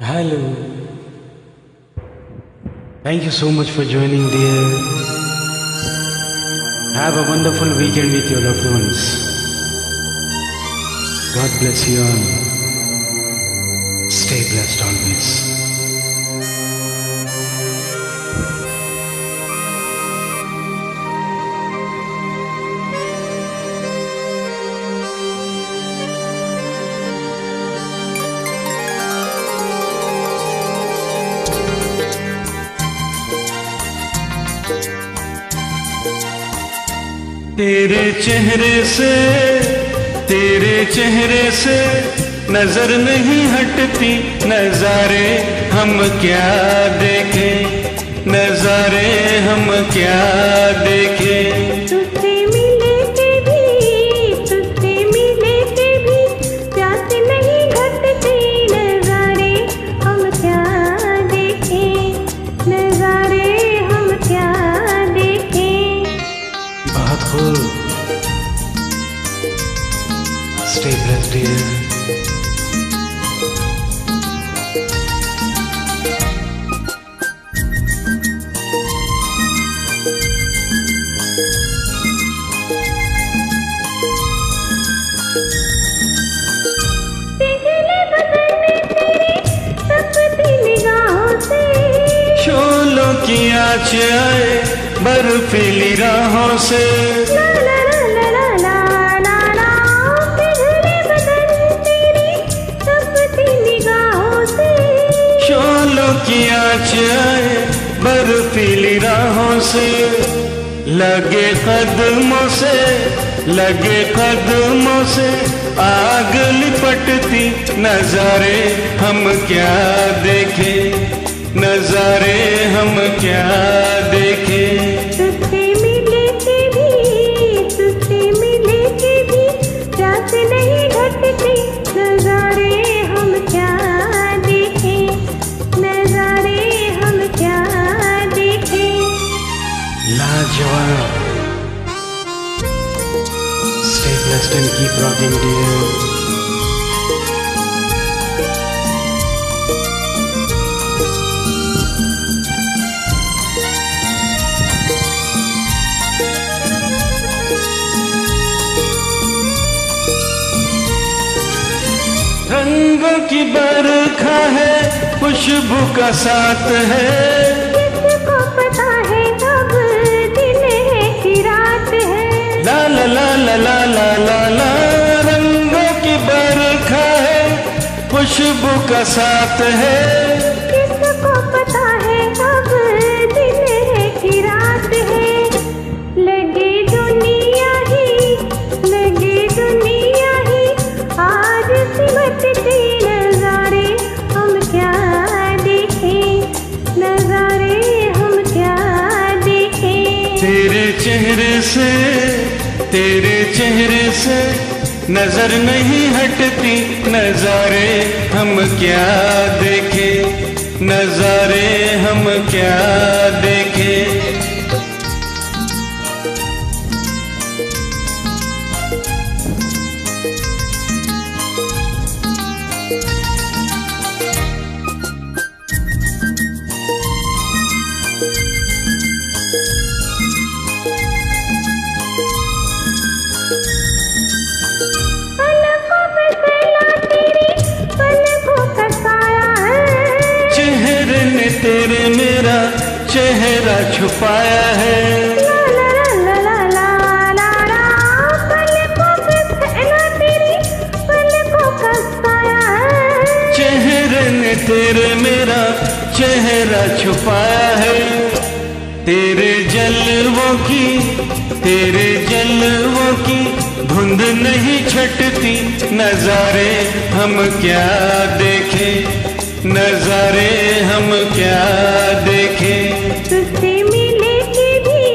Hello. Thank you so much for joining, dear. Have a wonderful weekend with your loved ones. God bless you all. Stay blessed always. तेरे चेहरे से नजर नहीं हटती, नजारे हम क्या देखें, नजारे हम क्या देखें। तुझसे मिले के भी प्यास नहीं घटती, नजारे हम क्या देखें, नजारे हम क्या देखें। बहुत खूब। Stay blessed, dear. शोलों की आँच आए बर्फीली राहों से, शोलों की आँच आए बर्फीली राहों से, लगे कदमों से आग लिपटती, नजारे हम क्या देखें, नजारे हम क्या देखें। तुझसे मिले के भी प्यास नहीं घटती, नजारे हम क्या देखें, नजारे हम क्या देखें। लाजवाब। Stay blessed and keep rocking, dear. रंगों की बरखा है, खुशबू का साथ है, किसको पता है कब दिन है कि रात है। ला ला ला ला ला ला ला ला। रंगों की बरखा है, खुशबू का साथ है, किसको पता है कब दिन है कि रात है। लगे दुनिया ही आज सिमटती, नजारे हम क्या देखें, नजारे हम क्या देखें। तेरे चेहरे से नजर नहीं हटती, नजारे हम क्या देखें, नजारे हम क्या देखें। तेरे मेरा चेहरा छुपाया है, चेहरे ने तेरे मेरा चेहरा छुपाया है। तेरे जलवों की धुंध नहीं छटती, नजारे हम क्या देखें, नजारे हम क्या देखें। तुझसे मिले के भी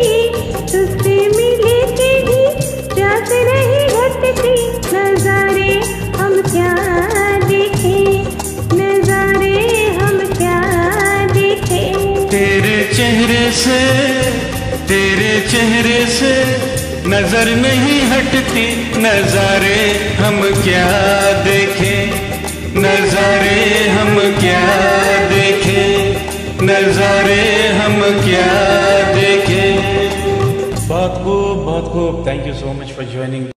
प्यास नहीं घटती, नजारे हम क्या देखें, नजारे हम क्या देखें। तेरे चेहरे से नजर नहीं हटती, नजारे हम क्या देखें, नजारे हम क्या नजारे हम क्या देखें। बहुत खूब, बहुत खूब। Thank you so much for joining.